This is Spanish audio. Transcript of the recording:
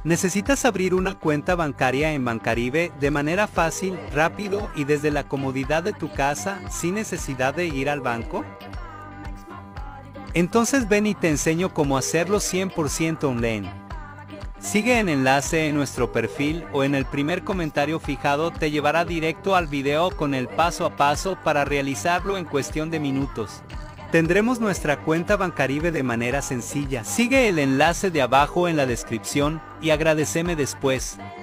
¿Necesitas abrir una cuenta bancaria en Bancaribe de manera fácil, rápido y desde la comodidad de tu casa, sin necesidad de ir al banco? Entonces ven y te enseño cómo hacerlo 100% online. Sigue el enlace en nuestro perfil o en el primer comentario fijado, te llevará directo al video con el paso a paso para realizarlo en cuestión de minutos. Tendremos nuestra cuenta Bancaribe de manera sencilla. Sigue el enlace de abajo en la descripción y agradeceme después.